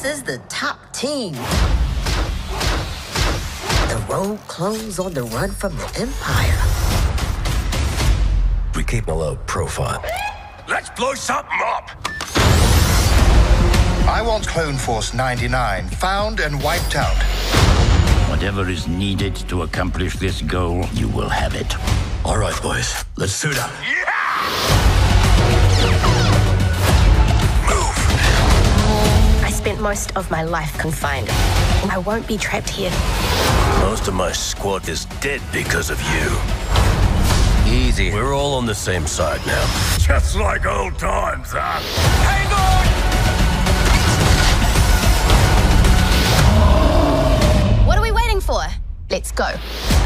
is the top team. The rogue clones on the run from the Empire. We keep a low profile. Let's blow something up! I want Clone Force 99 found and wiped out. Whatever is needed to accomplish this goal, you will have it. All right, boys, let's suit up. I spent most of my life confined. I won't be trapped here. Most of my squad is dead because of you. Easy. We're all on the same side now. Just like old times, huh? Hang on! What are we waiting for? Let's go.